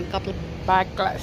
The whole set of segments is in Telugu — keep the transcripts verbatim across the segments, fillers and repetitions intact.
couple backlash.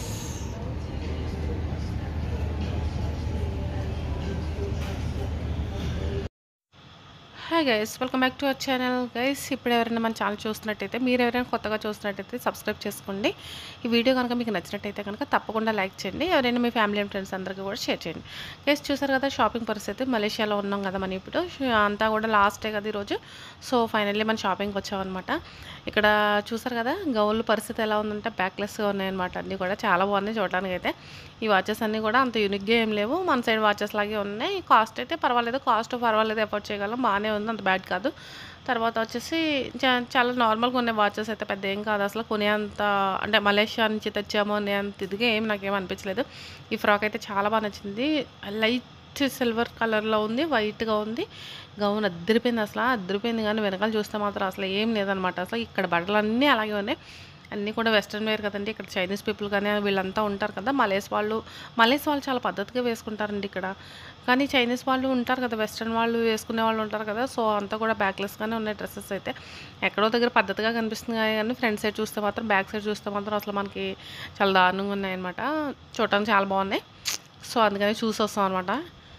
Hi guys, welcome back to our channel. Guys, ఇప్పుడు ఎవరైనా మన ఛానల్ చూస్తున్నట్టయితే, మీరు ఎవరైనా కొత్తగా చూస్తున్నట్టయితే సబ్స్క్రైబ్ చేసుకోండి. ఈ వీడియో కనుక మీకు నచ్చినట్టయితే కనుక తప్పకుండా లైక్ చేయండి. ఎవరైనా మీ ఫ్యామిలీ అండ్ ఫ్రెండ్స్ అందరికీ కూడా షేర్ చేయండి. గైస్, చూసారు కదా షాపింగ్ పరిస్థితి. మలేషియాలో ఉన్నాం కదా మనం ఇప్పుడు, అంతా కూడా లాస్ట్ డే కదా ఈరోజు. సో ఫైనల్లీ మనం షాపింగ్కి వచ్చామన్నమాట. ఇక్కడ చూసారు కదా గౌన్ల పరిస్థితి ఎలా ఉందంటే బ్యాక్లెస్గా ఉన్నాయన్నమాట. అన్నీ కూడా చాలా బాగున్నాయి చూడడానికి అయితే. ఈ వాచెస్ అన్నీ కూడా అంత యూనిక్గా ఏం లేవు, మన సైడ్ వాచెస్ లాగే ఉన్నాయి. కాస్ట్ అయితే పర్వాలేదు, కాస్ట్ పర్వాలేదు, ఎఫోర్డ్ చేయగలం, బాగానే ఉంది, అంత బ్యాడ్ కాదు. తర్వాత వచ్చేసి చాలా నార్మల్గా ఉన్నాయి వాచెస్ అయితే, పెద్ద ఏం కాదు అసలు. కొనేంత అంటే మలేషియా నుంచి తెచ్చాము అనే అంత ఇదిగా ఏం నాకేం అనిపించలేదు. ఈ ఫ్రాక్ అయితే చాలా బాగా నచ్చింది. లైట్ సిల్వర్ కలర్లో ఉంది, వైట్గా ఉంది. గౌన్ అద్దరిపోయింది, అసలు అద్దరిపోయింది. కానీ వెనకాల చూస్తే మాత్రం అసలు ఏం లేదనమాట. అసలు ఇక్కడ బట్టలన్నీ అలాగే ఉన్నాయి, అన్నీ కూడా వెస్ట్రన్ వేర్ కదండి. ఇక్కడ చైనీస్ పీపుల్ కానీ వీళ్ళంతా ఉంటారు కదా, మలేస్ వాళ్ళు మలేస్ వాళ్ళు చాలా పద్ధతిగా వేసుకుంటారండి ఇక్కడ. కానీ చైనీస్ వాళ్ళు ఉంటారు కదా, వెస్ట్రన్ వాళ్ళు వేసుకునే వాళ్ళు ఉంటారు కదా. సో అంతా కూడా బ్యాక్లెస్గానే ఉన్నాయి డ్రెస్సెస్ అయితే. ఎక్కడో దగ్గర పద్ధతిగా కనిపిస్తుంది కానీ ఫ్రంట్ సైడ్ చూస్తే మాత్రం, బ్యాక్ సైడ్ చూస్తే మాత్రం అసలు మనకి చాలా దారుణంగా ఉన్నాయన్నమాట. చూడటానికి చాలా బాగున్నాయి. సో అందుకని చూసి వస్తాం అనమాట.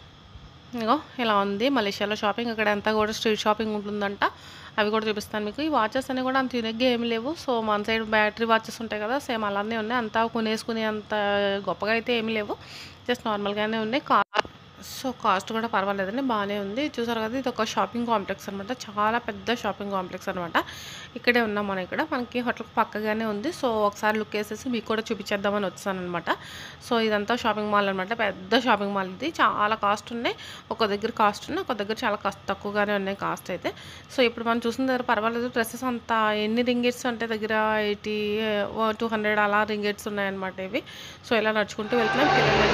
ఇగో ఇలా ఉంది మలేషియాలో షాపింగ్. అక్కడ అంతా కూడా స్ట్రీట్ షాపింగ్ ఉంటుందంట, అవి కూడా చూపిస్తాను మీకు. ఈ వాచెస్ అన్నీ కూడా అంత యూనిక్గా ఏమి లేవు. సో మన సైడ్ బ్యాటరీ వాచెస్ ఉంటాయి కదా, సేమ్ అలానే ఉన్నాయి. అంతా కొనేసుకునే అంత గొప్పగా అయితే ఏమి లేవు, జస్ట్ నార్మల్గానే ఉన్నాయి. కా సో కాస్ట్ కూడా పర్వాలేదండి, బాగానే ఉంది. చూసారు కదా, ఇది ఒక షాపింగ్ కాంప్లెక్స్ అనమాట, చాలా పెద్ద షాపింగ్ కాంప్లెక్స్ అనమాట. ఇక్కడే ఉన్నాం మనం. ఇక్కడ మనకి హోటల్కి పక్కగానే ఉంది. సో ఒకసారి లుక్ వేసేసి మీకు కూడా చూపించేద్దామని వచ్చాను అనమాట. సో ఇదంతా షాపింగ్ మాల్ అనమాట, పెద్ద షాపింగ్ మాల్ ఇది. చాలా కాస్ట్ ఉన్నాయి, ఒక దగ్గర కాస్ట్ ఉన్నాయి, ఒక దగ్గర చాలా కాస్ట్ తక్కువగానే ఉన్నాయి కాస్ట్ అయితే. సో ఇప్పుడు మనం చూసిన దగ్గర పర్వాలేదు. డ్రెస్సెస్ అంతా ఎన్ని రింగెట్స్ అంటే దగ్గర ఎయిటీ టూ హండ్రెడ్ అలా రింగెట్స్ ఉన్నాయన్నమాట ఇవి. సో ఇలా నడుచుకుంటూ వెళ్తున్నాం.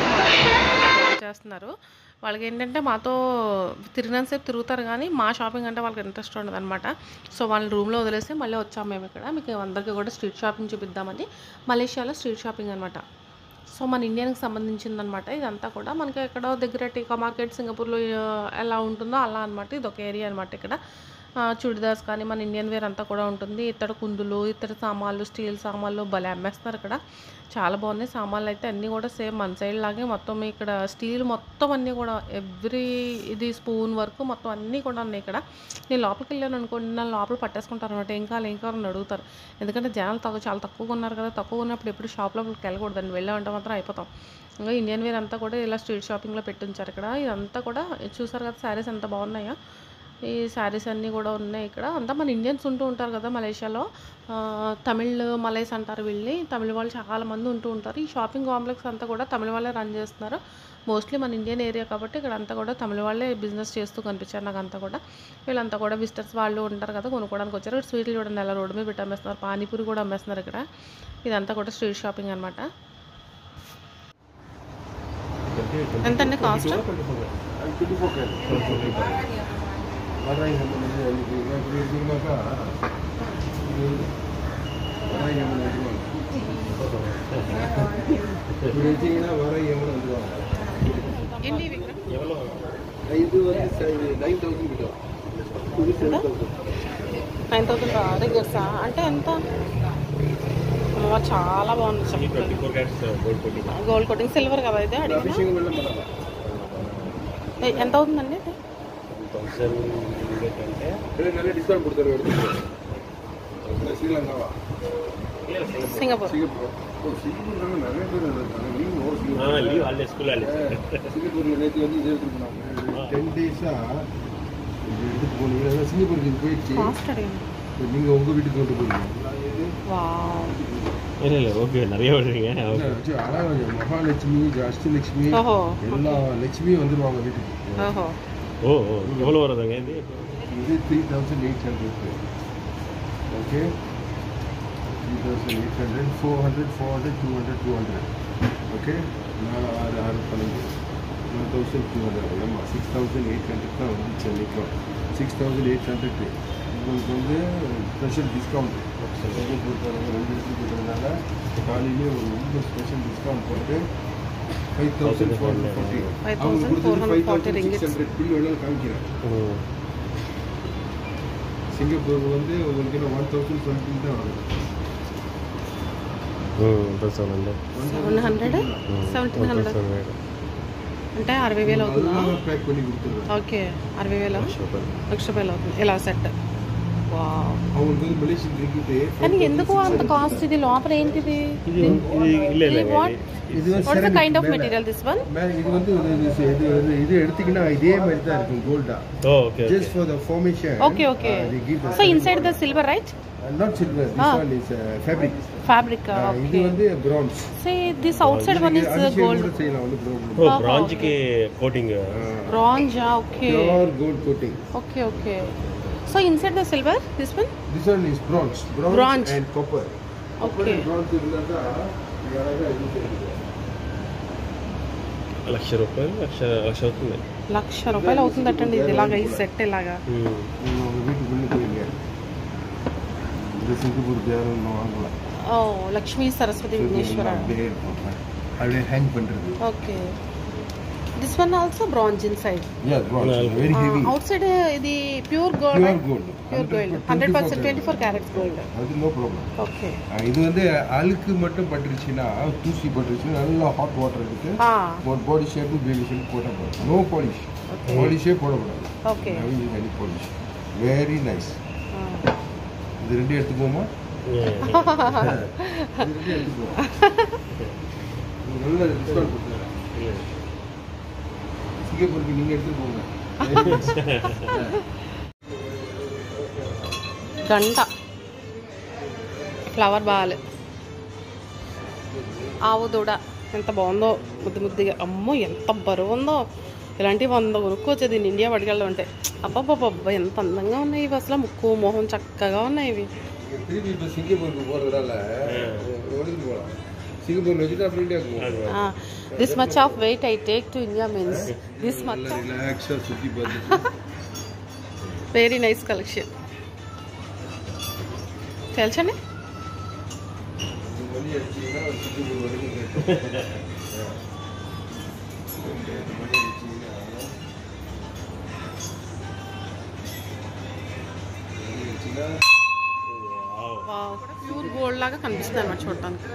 పిల్లలు చేస్తున్నారు, వాళ్ళకి ఏంటంటే మాతో తిరిగినంతసేపు తిరుగుతారు కానీ మా షాపింగ్ అంటే వాళ్ళకి ఇంట్రెస్ట్ ఉండదు అనమాట. సో వాళ్ళని రూమ్లో వదిలేసి మళ్ళీ వచ్చాము మేము ఇక్కడ. మీకు అందరికీ కూడా స్ట్రీట్ షాపింగ్ చూపిద్దామని. మలేషియాలో స్ట్రీట్ షాపింగ్ అనమాట. సో మన ఇండియాకి సంబంధించిందనమాట ఇదంతా కూడా. మనకి ఎక్కడో దగ్గర టీకా మార్కెట్ సింగపూర్లో ఎలా ఉంటుందో అలా అనమాట. ఇది ఒక ఏరియా అనమాట. ఇక్కడ చుడిదార్స్ కానీ మన ఇండియన్ వేర్ అంతా కూడా ఉంటుంది. ఇతర కుందులు, ఇతర సామాన్లు, స్టీల్ సామాన్లు భలే అమ్మేస్తున్నారు ఇక్కడ. చాలా బాగున్నాయి సామాన్లు అయితే, అన్నీ కూడా సేమ్ మన సైడ్ లాగే మొత్తం. ఇక్కడ స్టీల్ మొత్తం అన్నీ కూడా ఎవ్రీ ఇది స్పూన్ వరకు మొత్తం అన్నీ కూడా ఉన్నాయి ఇక్కడ. నేను లోపలికి వెళ్ళాను అనుకోండి, నా లోపల పట్టేసుకుంటారు అనమాట. ఏం కావాలి ఏం కావాలని అడుగుతారు. ఎందుకంటే జనాలు తక్కువ చాలా తక్కువగా ఉన్నారు కదా. తక్కువ ఉన్నప్పుడు ఎప్పుడు షాప్ లోపలికి వెళ్ళకూడదండి, వెళ్ళామంటే మాత్రం అయిపోతాం. ఇంకా ఇండియన్ వేర్ అంతా కూడా ఇలా స్ట్రీట్ షాపింగ్లో పెట్టి ఉంచారు ఇక్కడ. ఇదంతా కూడా చూసారు కదా, శారీస్ ఎంత బాగున్నాయో. ఈ శారీస్ అన్నీ కూడా ఉన్నాయి ఇక్కడ. అంతా మన ఇండియన్స్ ఉంటూ ఉంటారు కదా మలేషియాలో. తమిళ్ మలైస్ అంటారు వీళ్ళని. తమిళ వాళ్ళు చాలా మంది ఉంటూ ఉంటారు. ఈ షాపింగ్ కాంప్లెక్స్ అంతా కూడా తమిళ వాళ్ళే రన్ చేస్తున్నారు. మోస్ట్లీ మన ఇండియన్ ఏరియా కాబట్టి ఇక్కడ అంతా కూడా తమిళ వాళ్ళే బిజినెస్ చేస్తూ కనిపించారు నాకు అంతా కూడా. వీళ్ళంతా కూడా విజిటర్స్ వాళ్ళు ఉంటారు కదా, కొనుక్కోవడానికి వచ్చారు. ఇక్కడ స్వీట్లు చూడండి ఎలా రోడ్డు మీద పెట్టి అమ్మేస్తున్నారు. పానీపూరి కూడా అమ్మేస్తున్నారు ఇక్కడ. ఇదంతా కూడా స్ట్రీట్ షాపింగ్ అనమాట. ఎంతండి కాస్ట్? నైన్ థౌసండ్ రింగర్సా అంటే ఎంత? చాలా బాగుంది. గోల్డ్ కోటింగ్ సిల్వర్ కదా ఇది. ఎంత అవుతుందండి? సింగపూర్ நீங்க உங்க வீட்டுக்கு கொண்டு போறீங்க. வாவ். இல்ல இல்ல ஓகே நிறைய வருவீங்க. ஓகே. மகாலட்சுமி, அஷ்டலட்சுமி எல்லா லட்சுமியும் வந்துருவாங்க வீட்டுக்கு. ஓஹோ. ஓ ஓ எவ்வளவு வருதுங்க இது? இது three thousand eight hundred. Okay. three thousand eight hundred, four hundred, four hundred, two hundred, two hundred. Okay. நான் ஆறு ஆறு பண்ணுங்க. one thousand two hundred. ஆமா six thousand eight hundred தான் வந்து சென்னைக்கு. six thousand eight hundred. உங்களுக்கு வந்து ஸ்பெஷல் டிஸ்கவுண்ட் ரெண்டு கொடுத்தாங்க, ரெண்டு எடுத்து கொடுத்ததுனால காலையிலேயே ஒரு ரொம்ப ஸ்பெஷல் டிஸ்கவுண்ட் போட்டு five thousand four hundred forty அவங்க கொடுத்தது five thousand six hundred bill வேணாலும் காமிக்கிறேன். சிங்கப்பூர் வந்து உங்களுக்கு ஒன் தௌசண்ட் டுவெண்ட்டி தான் வரும். సెవెన్ హండ్రెడ్ సెవెంటీన్ హండ్రెడ్ అంటే అరవై వేలు అవుతుందా? ఓకే, అరవై వేల లక్ష రూపాయలు అవుతుంది ఇలా సెట్. కానీ ఎందుకు అంత కాస్ట్? ఇది లోపల ఏంటిది? What is the kind of material this one? இது வந்து இது இது எடுத்தீங்கன்னா இதே மாதிரி தான் இருக்கும் கோல்டா. Oh, okay. Just for the formation. Okay, okay. Uh, so inside the silver, right? Uh, not silver. This ah. one is uh, fabric. Fabric. Uh, okay. இது வந்து bronze. See, this outside one is uh, gold. Oh, bronze ke coating. Bronze, okay. Pure gold coating. Okay, okay. So inside the silver, this one? This one is bronze. Bronze, bronze. And copper. Okay. Bronze irundha లక్ష రూపాయలు లక్ష లక్ష అవుతుంది లక్ష రూపాయలు అవుతుందటండి ఇది ఇలాగా ఈ సెట్ ఇలాగా. ఓ Lakshmi Saraswati Vighneshwara. Okay, this one also bronze inside. Outside ఇది pure gold. Pure gold hundred percent twenty four carats gold. அது நோ ப்ராப்ளம். ஓகே, இது வந்து அழுக்கு மட்டும் பட்டுருச்சுன்னா தூசி பட்டுருச்சுன்னா நல்லா ஹாட் வாட்டர் எடுத்து ஒரு பாடி ஷேப் பேபி ஷேப் போட்டா போதும். No polish. பாலிஷே போடக்கூடாது. Okay, very polish. Very nice. இது ரெண்டு எடுத்துக்கோமா? இது ரெண்டு எடுத்துக்கோ. நல்ல டிஸ்கவுண்ட் கொடுத்துறேன். சிங்கப்பூருக்கு நீங்க எடுத்து போங்க. గంట ఫ్లవర్ బాల్ ఆవు దూడ ఎంత బాగుందో ముద్దు ముద్దుగా. అమ్మో ఎంత బరువు ఉందో. ఇలాంటివి వంద కొనుక్కోవచ్చు దీన్ని ఇండియా పట్టుకెళ్ళడం అంటే. అబ్బాబ్బా ఎంత అందంగా ఉన్నాయి ఇవి. అసలు ముక్కు మొహం చక్కగా ఉన్నాయి ఇవి. This much of weight I take to India means this much. Very nice collection. తెలుసండి ప్యూర్ గోల్డ్ లాగా కనిపిస్తుంది అన్నమాట చూడటానికి.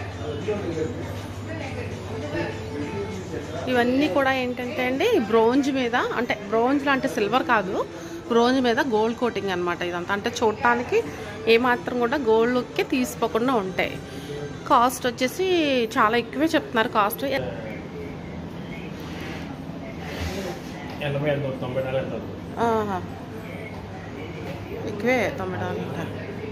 ఇవన్నీ కూడా ఏంటంటే అండి బ్రోంజ్ మీద, అంటే బ్రోంజ్ లాంటి సిల్వర్ కాదు, బ్రోంజ్ మీద గోల్డ్ కోటింగ్ అనమాట ఇదంతా. అంటే చూడటానికి ఏమాత్రం కూడా గోల్డ్ లుక్కే తీసుకోకుండా ఉంటాయి. కాస్ట్ వచ్చేసి చాలా ఎక్కువే చెప్తున్నారు కాస్ట్. ఎక్కువే తొంభై డాలర్లు ఉంటాయి.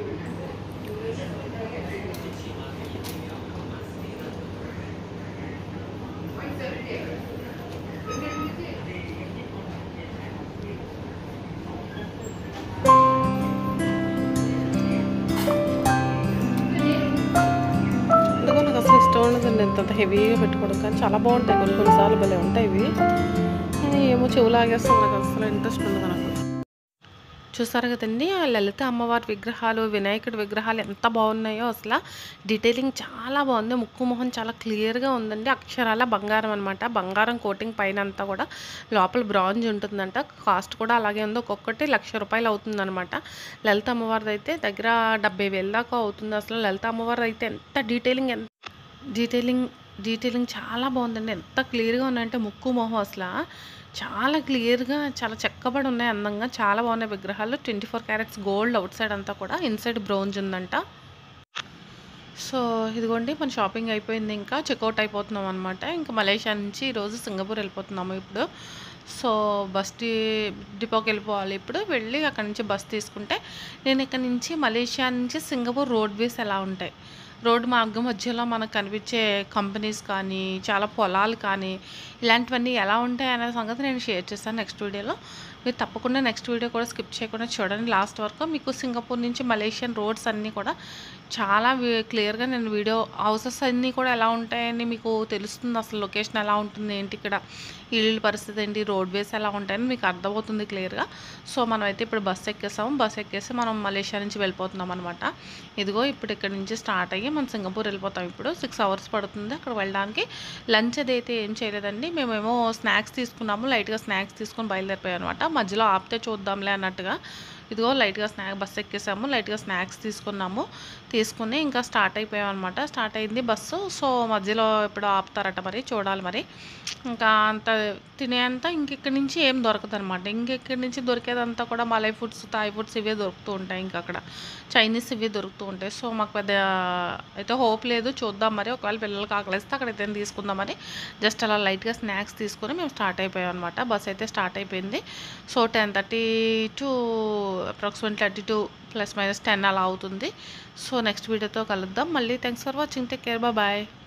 ఎంత హెవీగా పెట్టుకోవడం కానీ చాలా బాగుంటాయి. కొన్ని కొన్నిసార్లు భలే ఉంటాయి ఇవి. ఏమో చెవు లాగేస్తాం, నాకు అసలు ఇంట్రెస్ట్ ఉంది నాకు. చూసారు కదండి ఆ లలిత అమ్మవారి విగ్రహాలు, వినాయకుడి విగ్రహాలు ఎంత బాగున్నాయో. అసలు డీటెయిలింగ్ చాలా బాగుంది. ముక్కు మొహం చాలా క్లియర్గా ఉందండి. అక్షరాల బంగారం అనమాట. బంగారం కోటింగ్ పైన అంతా కూడా లోపల బ్రాంజ్ ఉంటుందంట. కాస్ట్ కూడా అలాగే ఉంది. ఒక్కొక్కటి లక్ష రూపాయలు అవుతుందన్నమాట. లలిత అమ్మవారిది అయితే దగ్గర డెబ్బై వేల దాకా అవుతుంది. అసలు లలిత అమ్మవారి అయితే ఎంత డీటెయిలింగ్ ఎంత డీటెయిలింగ్ డీటెయిలింగ్ చాలా బాగుందండి. ఎంత క్లియర్గా ఉన్నాయంటే ముక్కు మొహం అసలు చాలా క్లియర్గా చాలా చెక్కబడి ఉన్నాయి అందంగా. చాలా బాగున్నాయి విగ్రహాలు. Twenty four carats gold outside అంతా కూడా, ఇన్సైడ్ బ్రోంజ్ ఉందంట. సో ఇదిగోండి మన షాపింగ్ అయిపోయింది. ఇంకా చెక్అవుట్ అయిపోతున్నాం అనమాట. ఇంకా మలేషియా నుంచి ఈరోజు సింగపూర్ వెళ్ళిపోతున్నాము ఇప్పుడు. సో బస్ డి డిపోకి వెళ్ళిపోవాలి ఇప్పుడు. వెళ్ళి అక్కడి నుంచి బస్ తీసుకుంటే నేను ఇక్కడ నుంచి మలేషియా నుంచి సింగపూర్ రోడ్ వేస్ ఎలా ఉంటాయి, రోడ్డు మార్గం మధ్యలో మనకు కనిపించే కంపెనీస్ కానీ చాలా పొలాలు కానీ ఇలాంటివన్నీ ఎలా ఉంటాయి అనే సంగతి నేను షేర్ చేస్తాను నెక్స్ట్ వీడియోలో. మీరు తప్పకుండా నెక్స్ట్ వీడియో కూడా స్కిప్ చేయకుండా చూడండి లాస్ట్ వరకు. మీకు సింగపూర్ నుంచి మలేషియన్ రోడ్స్ అన్నీ కూడా చాలా క్లియర్గా నేను వీడియో, హౌసెస్ అన్నీ కూడా ఎలా ఉంటాయని మీకు తెలుస్తుంది. అసలు లొకేషన్ ఎలా ఉంటుంది ఏంటి, ఇక్కడ ఇల్లు పరిస్థితి ఏంటి, రోడ్ వేస్ ఎలా ఉంటాయని మీకు అర్థమవుతుంది క్లియర్గా. సో మనం అయితే ఇప్పుడు బస్సు ఎక్కేసాము. బస్సు ఎక్కేసి మనం మలేషియా నుంచి వెళ్ళిపోతున్నాం అనమాట. ఇదిగో ఇప్పుడు ఇక్కడ నుంచి స్టార్ట్ అయ్యి మనం సింగపూర్ వెళ్ళిపోతాం. ఇప్పుడు సిక్స్ అవర్స్ పడుతుంది అక్కడ వెళ్ళడానికి. లంచ్ అదైతే ఏం చేయలేదండి. మేమేమో స్నాక్స్ తీసుకున్నాము, లైట్గా స్నాక్స్ తీసుకొని బయలుదేరిపోయాం అనమాట. మధ్యలో ఆపితే చూద్దాంలే అన్నట్టుగా ఇదిగో లైట్గా స్నాక్ బస్సు ఎక్కేసాము, లైట్గా స్నాక్స్ తీసుకున్నాము. తీసుకుని ఇంకా స్టార్ట్ అయిపోయాం అనమాట. స్టార్ట్ అయింది బస్సు. సో మధ్యలో ఎప్పుడు ఆపుతారట, మరి చూడాలి. మరి ఇంకా అంత తినేంత ఇంకెక్కడి నుంచి ఏం దొరకదు అనమాట. ఇంకెక్కడి నుంచి దొరికేదంతా కూడా మలై ఫుడ్స్, థాయ్ ఫుడ్స్ ఇవే దొరుకుతూ ఉంటాయి. ఇంకా అక్కడ చైనీస్ ఇవే దొరుకుతూ ఉంటాయి. సో మాకు పెద్ద అయితే హోప్ లేదు, చూద్దాం మరి. ఒకవేళ పిల్లలకి ఆకలిస్తే అక్కడ అయితే తీసుకుందామని జస్ట్ అలా లైట్గా స్నాక్స్ తీసుకొని మేము స్టార్ట్ అయిపోయాం అనమాట. బస్ అయితే స్టార్ట్ అయిపోయింది. So ten thirty to approximate thirty two plus minus ten అలా అవుతుంది. సో నెక్స్ట్ వీడియోతో కలుద్దాం మళ్ళీ. Thanks for watching, take care, bye.